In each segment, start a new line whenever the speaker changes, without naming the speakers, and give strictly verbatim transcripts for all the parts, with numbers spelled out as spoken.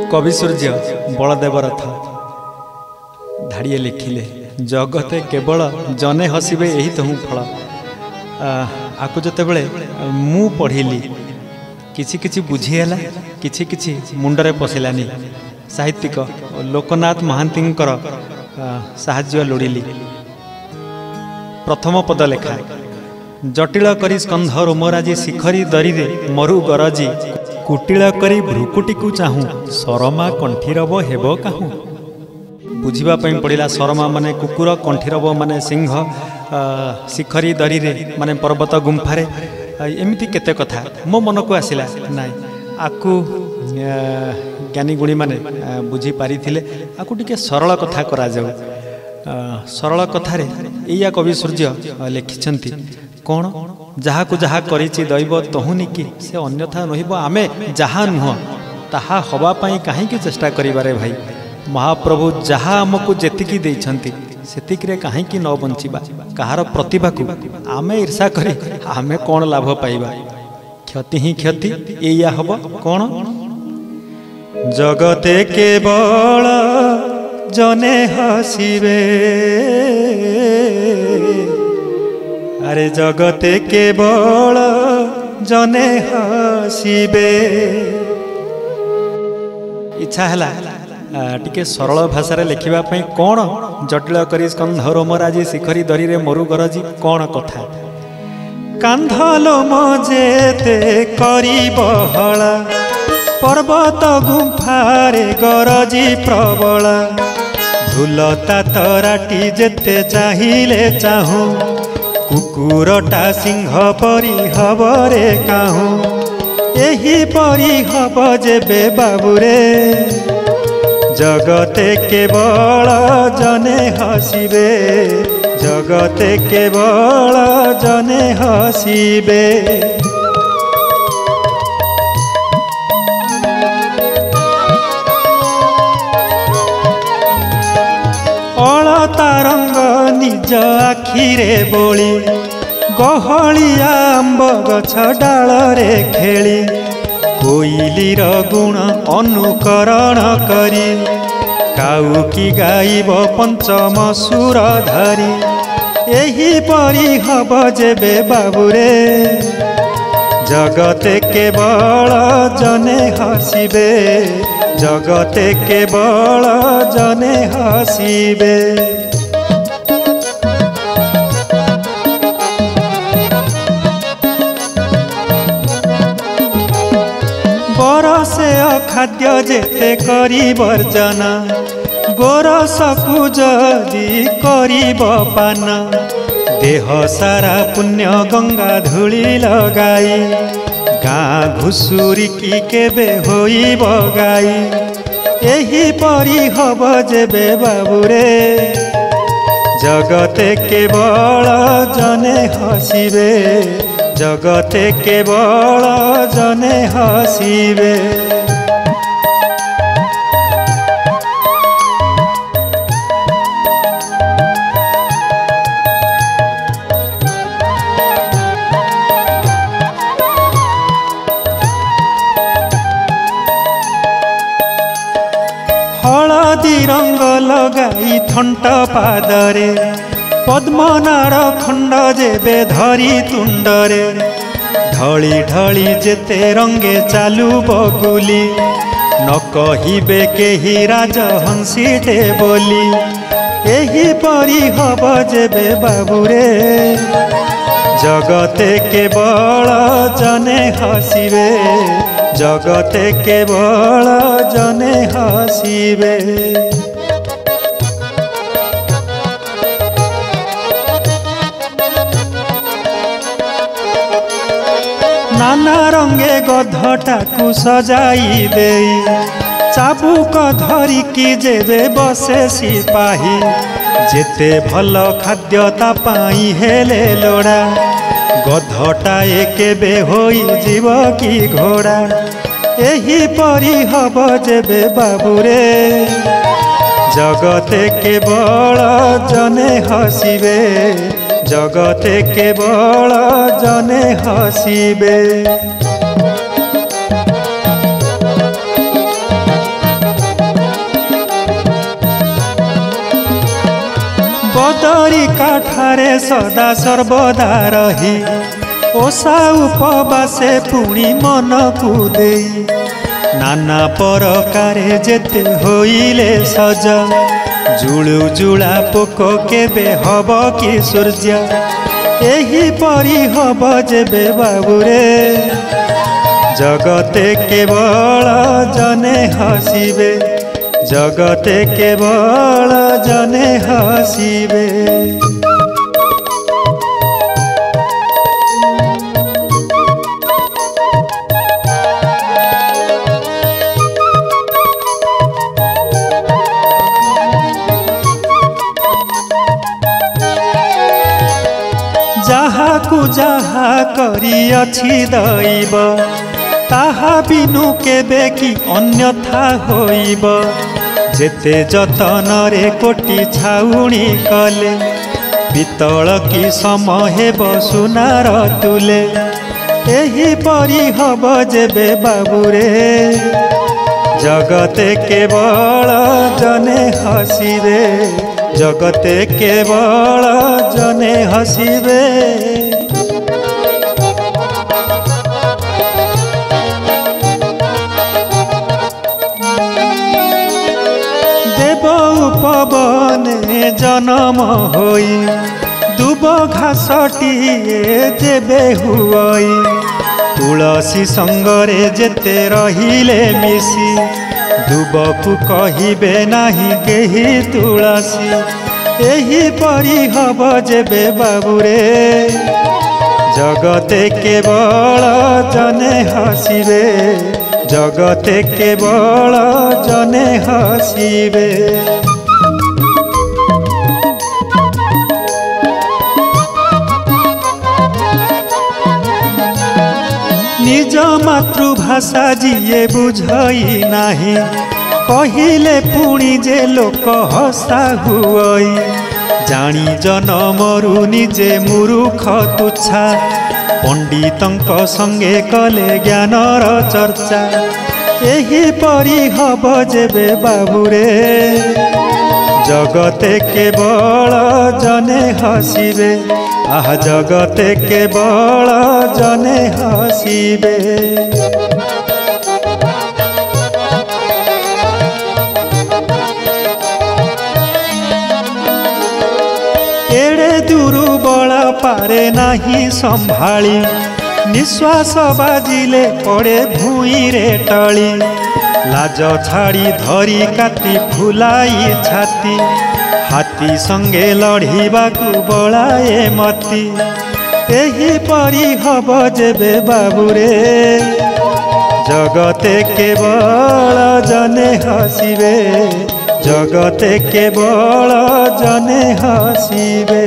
कवि सूर्य बलदेव रथ धाड़िए लिखिले जगते केवल जने हसबे यही तो हूँ फल। आपको जिते बड़े मु पढ़िली किछि किछि बुझीगला किछि किछि मुंडरे पशिलानी। साहित्यिक लोकनाथ महांतींकर साहाଯ୍ୟ लोड़िली। प्रथम पद लेखा जटिल करी स्कंध रोमराजी शिखरी दरीरे मरु गरजी कुटिल करी भ्रुकुटी को चाहूँ शरमा कंठीरब हेब काहू। बुझीबा पई पड़िला शरमा माने कुकुर कंठीरब माने सिंह शिखरी दरीरे माने पर्वत गुंफारे एमती केते कथा मो मन को आसिला नाई आकु ज्ञानी गुणी माने बुझी पारी थिले आकु टिके सरल कथा करा जाऊ। सरल कथारे एया कवि सूर्य लिखिछंती कौन जहा को जहा करिछि दैव तहुनी कि से अन्यथा नहिब आमे जहा नुह ताहा हवा पाई काहे की चेष्टा करिबारे भाई। महाप्रभु जहा हमको जेतिकी देइछंती सेतिकरे काहे की न बंचिबा। कहार प्रतिभा को आमे ईर्षा करी आमे कौन लाभ पाइबा। क्षति ही क्षति एया हब कौन जगते केवल जने हसिबे। अरे जगते केवल जने हसिबे। इच्छा हला टिके सरल भाषा लिखिबा पई कौन जटिल करी स्कंध रोमराजी शिखरी दरीरे मरु गरजी कौन कथा। कांधलो मजेते करी बहला पर्वत गुंफारे गरजी प्रबला। झुलता तराटी जेते चाहिले चाहू कुकुरटा सिंह परी हबरे काहू। एही परी हब जेबे बाबुरे जगते केवल जने हसिबे। जगते केवल जने हसिबे। अलता रंग निज आखिरे बोली गहलिया आंब गछ डालरे खेली। कोइलीर गुण अनुकरण करी काउकी गाइब पंचम सुर धरी। एही परी हब जेबे बाबुरे जगते केवल जने हसिबे। जगते केवल जने हसिबे। बरसे अखाद्य जेते करी वर्जन गोरसकु जदि करिब पान। देह सारा पुण्य गंगा धूली लगाई गाँ घुसुरी की केबे होइब गाई। एही परी हब जेबे बाबुरे जगते केवल जने हसिबे। जगते केवल जने हसिबे। हलदी रंग लगाई थंट पादरे पद्मनाड़ खंड जेबे धरी तुंडरे। ढली ढली जेते रंगे चालू बगुली न कहिबे केही राजहंसीटे बोली। एही परी हब जेबे बाबुरे जगते केवल जने हसिबे। जगते केवल जने हसिबे। नाना रंगे गधटाकू सजाई देई चाबुक धरिकी जेबे बसे सिपाही। जेते भल खाद्य ता पाई हेले लोड़ा गधटा एकेबे होई जीव की घोड़ा। एही परी हब जेबे बाबुरे जगते केवल जने हसिबे। जगते केवल जने हसिबे। कदरी काठारे सदा सर्वदा रही ओषा उपवासे पुणी मन को देई नाना प्रकारे जेते होइले सजा जुलु जुला पोक केबे हब कि सूर्य एही परी हब जेबे बाबुरे जगते केवल जने हसिबे जगते केवल जने हसिबे। जहा को जहा करी अछि दैव ताहा बिनु केबे कि अन्यथा होइब जेते जतन रे कोटी छाउणी कले पितल कि सम हेब सुनार तुले एही परी हब जेबे बाबुरे जगते केवल जने हसिबे जगते केवल जने हसिबे। देव उपवने जन्म होई दुब घासटिए जेबे हुई तुलसी संगरे जेते रहिले मिसी दुबकु कहिबे नाही केही तुलसी एही परी हब जेबे बाबुरे जगते केवल जने हसिबे जगते केवल जने हसिबे। निज मातृभाषा जीए बुझई नाही कहिले पुणी जे लोक हसा हुई जानी जनमरु निजे मूर्ख तुच्छा पंडितंक संगे कले ज्ञानर चर्चा एही परी हब जेबे बाबुरे जगते केवल जने हसिबे आह जगते केवल जने हसिबे। एड़े दुर्बल पारे नाही संभाली निश्वास बाजिले पड़े भूई रे टली लाज छाड़ी धरी काटी फुलाई छाती हाथी संगे लड़ीबाकू बलाए मती एही परी हब जेबे बाबुरे जगते केवल जने हसिबे जगते केवल जने हसिबे।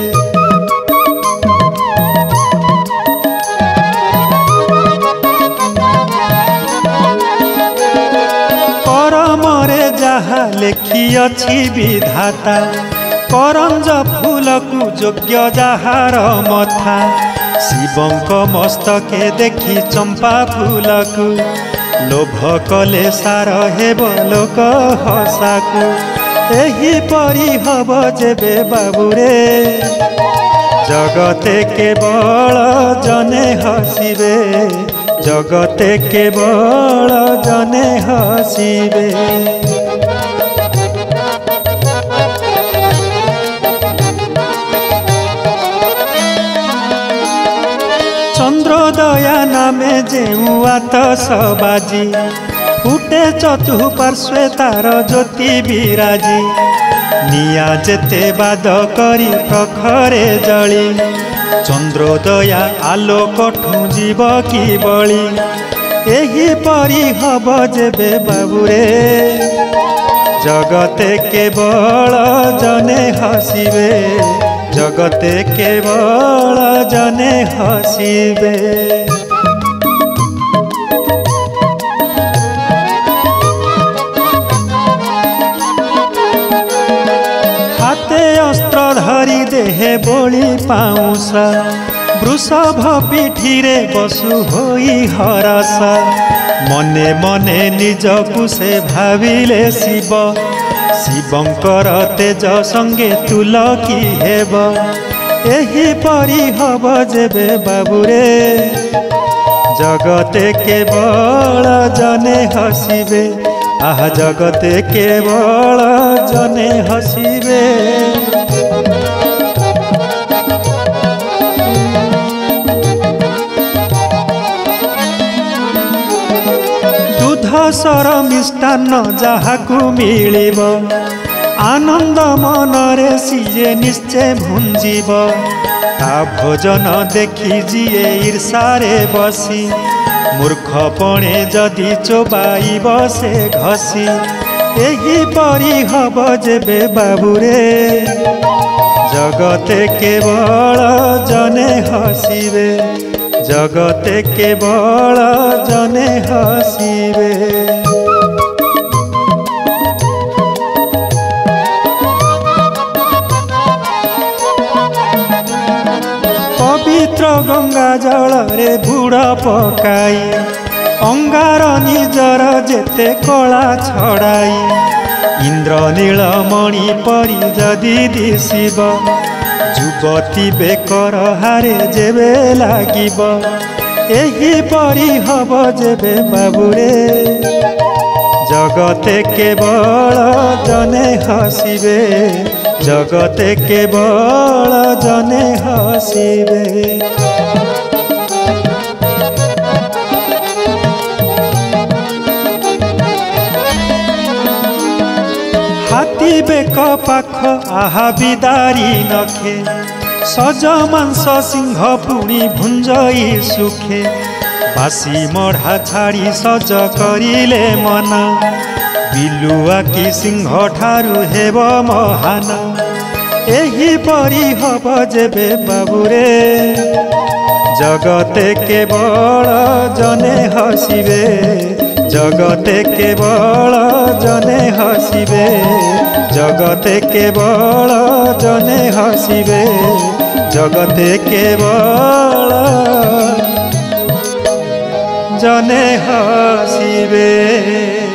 करमरे जहा लेखी अछि विधाता करंज फूलकु योग्य जहार मथा शिवंक मस्तके देखी चंपा फूलकु लोभ कले सार हेब लोक हसाकु एही परी हब जेबे बाबुरे जगते केवल जने हसिबे जगते केवल जने हसिबे। चंद्रोदया नामे जेउ आतस बाजी फुटे चतुःपार्श्वे तार ज्योति विराजी निया जेते बाद करी प्रखरे जली चंद्रोदया आलोक ठुंजीब कि बली एही परी हब जेबे बाबुरे जगते केवल जने हसिबे जगते केवल जने हसिबे। हाथे अस्त्र धरी देहे बोली पाउसा वृषभ पीठीरे बसु होई हरसा मने मने निजकु से भाविले शिव शिवंकर तेज संगे तुलकी हेब एही परी हब जेबे बाबुरे जगते केवल जने हसिबे आह जगते केवल जने हसिबे। सर मिष्टान्न जहाकू मिलिब आनंद मनरे सिए निश्चय भुंजीब ता भोजन देखी जिए ईर्षारे बसी मूर्खपणे जदि चोबाइब से घसी एही परी हब जेबे बाबुरे जगते केवल जने हसिबे जगते केवल जने हसिबे। पवित्र गंगा जल रे बुड़ पकाई अंगार निजर जेते कला छड़ाई इंद्र नीलमणि परी जदि दिशिब युवती बेकर हारे जेबे लागिब एही परी हब जेबे बाबुरे जगते केवल जने हसिबे जगते केवल जने हसिबे। हाथी बेक पाख आहा बिदारी नखे सज मांस सिंह पुणी भुंजई सुखे बासी मढ़ा छाड़ी सज करिले मन बिलुआ की सिंह ठारू हेब महान एही परी हब जेबे बाबुरे जगते केवल जने हसिबे जगते केवल जने हसिबे जगते केवल जने हसिबे जगते केवल जने हसिबे।